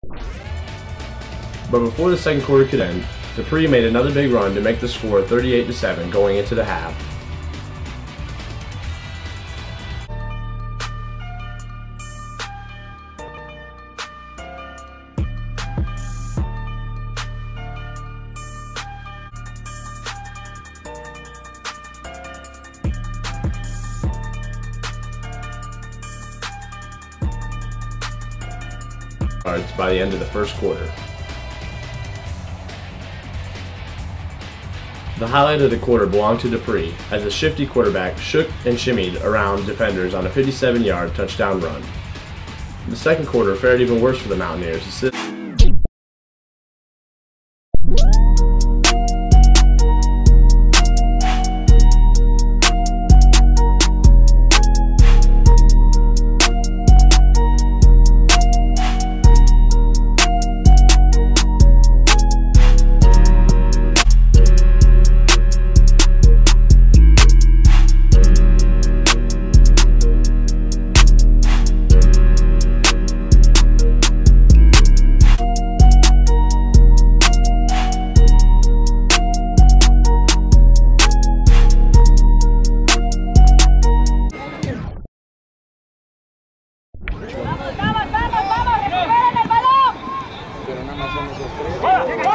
But before the second quarter could end, Dupree made another big run to make the score 38-7 going into the half. By the end of the first quarter. The highlight of the quarter belonged to Dupree as the shifty quarterback shook and shimmied around defenders on a 57-yard touchdown run. The second quarter fared even worse for the Mountaineers. ¡Vamos, recuperen el balón! Pero nada más son esos tres.